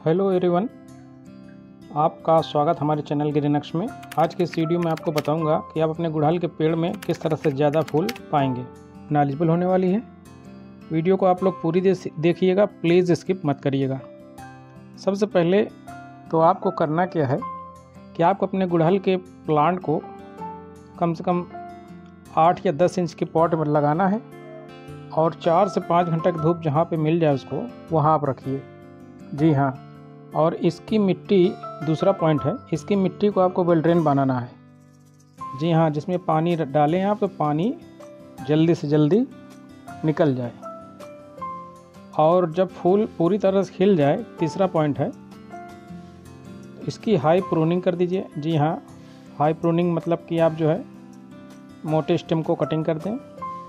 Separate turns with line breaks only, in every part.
Hello everyone, आपका स्वागत हमारे चैनल ग्रीनक्स में। आज के इस वीडियो में आपको बताऊंगा कि आप अपने गुड़हल के पेड़ में किस तरह से ज़्यादा फूल पाएंगे। नॉलेजेबल होने वाली है। वीडियो को आप लोग पूरी देखिएगा, प्लीज़ स्किप मत करिएगा। सबसे पहले तो आपको करना क्या है कि आपको अपने गुड़हल के प्लांट को कम से कम 8 या 10 इंच के पॉट में लगाना है और 4 से 5 घंटे की धूप जहाँ पे मिल जाए उसको वहाँ आप रखिए। जी हाँ, और इसकी मिट्टी, दूसरा पॉइंट है, इसकी मिट्टी को आपको वेल ड्रेन बनाना है। जी हाँ, जिसमें पानी डालें आप तो पानी जल्दी से जल्दी निकल जाए। और जब फूल पूरी तरह से खिल जाए, तीसरा पॉइंट है, इसकी हाई प्रूनिंग कर दीजिए। जी हाँ, हाई प्रूनिंग मतलब कि आप जो है मोटे स्टेम को कटिंग कर दें।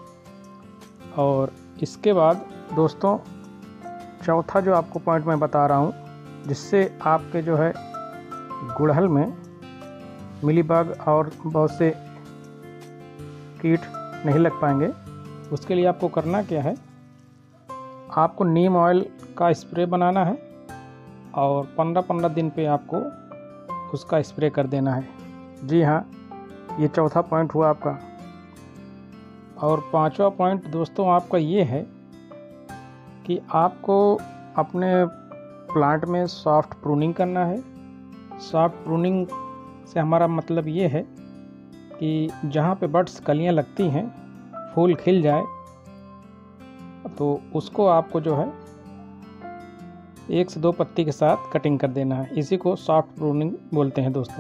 और इसके बाद दोस्तों, चौथा जो आपको पॉइंट मैं बता रहा हूँ, जिससे आपके जो है गुड़हल में मिलीबग और बहुत से कीट नहीं लग पाएंगे, उसके लिए आपको करना क्या है, आपको नीम ऑयल का स्प्रे बनाना है और 15-15 दिन पे आपको उसका स्प्रे कर देना है। जी हाँ, ये चौथा पॉइंट हुआ आपका। और पांचवा पॉइंट दोस्तों आपका ये है कि आपको अपने प्लांट में सॉफ्ट प्रूनिंग करना है। सॉफ्ट प्रूनिंग से हमारा मतलब ये है कि जहाँ पे बड्स, कलियाँ लगती हैं, फूल खिल जाए, तो उसको आपको जो है 1 से 2 पत्ती के साथ कटिंग कर देना है। इसी को सॉफ्ट प्रूनिंग बोलते हैं दोस्तों।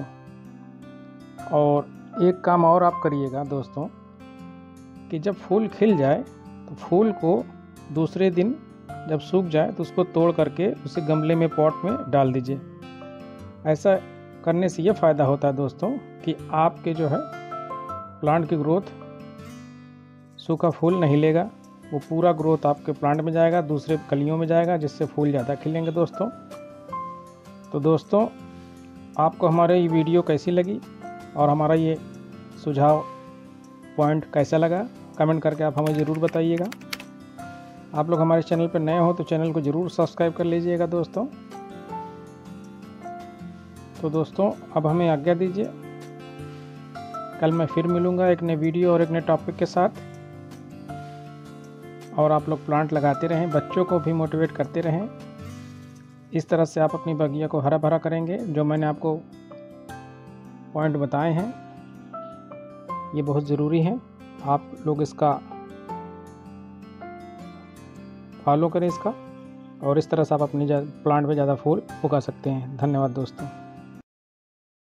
और एक काम और आप करिएगा दोस्तों कि जब फूल खिल जाए तो फूल को दूसरे दिन जब सूख जाए तो उसको तोड़ करके उसे गमले में, पॉट में डाल दीजिए। ऐसा करने से ये फ़ायदा होता है दोस्तों कि आपके जो है प्लांट की ग्रोथ, सूखा फूल नहीं लेगा, वो पूरा ग्रोथ आपके प्लांट में जाएगा, दूसरे कलियों में जाएगा, जिससे फूल ज़्यादा खिलेंगे दोस्तों। तो दोस्तों, आपको हमारा ये वीडियो कैसी लगी और हमारा ये सुझाव पॉइंट कैसा लगा, कमेंट करके आप हमें ज़रूर बताइएगा। आप लोग हमारे चैनल पर नए हो तो चैनल को ज़रूर सब्सक्राइब कर लीजिएगा दोस्तों। तो दोस्तों, अब हमें आज्ञा दीजिए। कल मैं फिर मिलूँगा एक नए वीडियो और एक नए टॉपिक के साथ। और आप लोग प्लांट लगाते रहें, बच्चों को भी मोटिवेट करते रहें। इस तरह से आप अपनी बगिया को हरा भरा करेंगे। जो मैंने आपको पॉइंट बताए हैं ये बहुत ज़रूरी हैं, आप लोग इसका फॉलो करें इसका, और इस तरह से आप अपनी प्लांट में ज़्यादा फूल उगा सकते हैं। धन्यवाद दोस्तों।